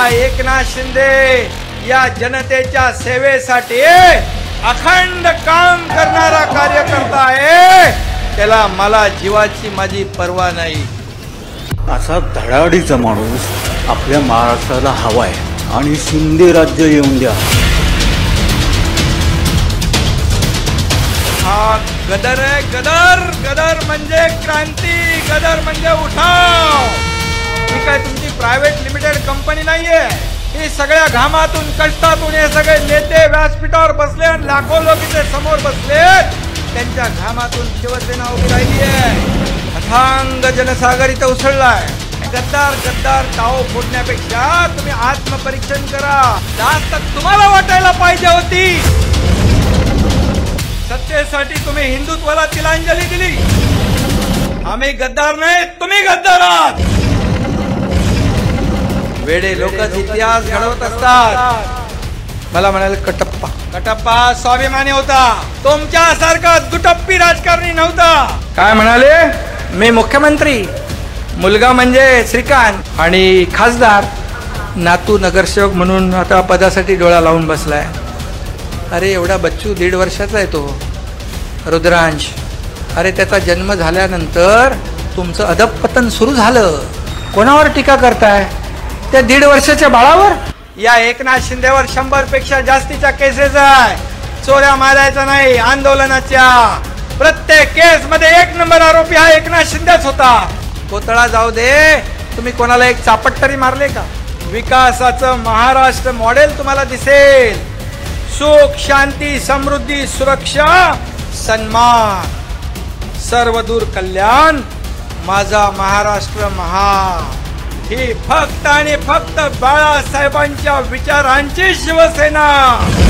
एकनाथ शिंदे या जनतेच्या सेवेसाठी अखंड काम करणारा कार्यकर्ता आहे, त्याला मला जीवाची माझी पर्वा नाही। असा धडाडीचा माणूस आपल्या महाराष्ट्राला हवाय आणि शिंदे राज्य येऊन द्या। हा गदर आहे, गदर गदर म्हणजे क्रांती, गदर म्हणजे उठाव। ही काय तुमची प्रायव्हेट लिमिटेड कंपनी नाहीये, ही सगळ्या घामातून कष्टातून हे सगळे नेते व्यासपीठावर बसले आणि लाखो लोक इथे समोर बसले, त्यांच्या घामातून शिवसेना उभी राहिली आहे। अथांग जनसागर इथं उसळलाय। गद्दार गद्दार टाओ फोडण्यापेक्षा तुम्ही आत्मपरीक्षण करा, जास्त तुम्हाला वाटायला पाहिजे होती। सत्तेसाठी तुम्ही हिंदुत्वाला तिलांजली दिली, आम्ही गद्दार नाही, तुम्ही गद्दार आहात। वेडे लोकच इतिहास घडवत असतात। मला म्हणाले कटप्पा, कटप्पा स्वाभिमानी होता, तुमच्यासारखा दुटप्पी राजकारणी नव्हता। काय म्हणाले, मी मुख्यमंत्री, मुलगा म्हणजे श्रीकांत आणि खासदार, नातू नगरसेवक म्हणून आता पदासाठी डोळा लावून बसलाय। अरे एवढा बच्चू 1.5 वर्षाचा आहे तो रुद्रांश। अरे त्याचा जन्म झाल्यानंतर तुमचं अधपतन सुरू झालं, कोणावर टीका करताय? त्या 1.5 वर्षाच्या बाळावर। या एकनाथ शिंदेवर 100 पेक्षा जास्तीच्या केसेस आहे, चोऱ्या मारायचा नाही, आंदोलनाच्या प्रत्येक केस मध्ये 1 नंबर आरोपी हा एकनाथ शिंदेच होता। कोतळा जाऊ दे, तुम्ही कोणाला एक चापट तरी मारले का? विकासाचं महाराष्ट्र मॉडेल तुम्हाला दिसेल, सुख शांती समृद्धी सुरक्षा सन्मान सर्वदूर कल्याण, माझा महाराष्ट्र महान। ही फक्त आणि फक्त बाळासाहेबांच्या विचारांची शिवसेना।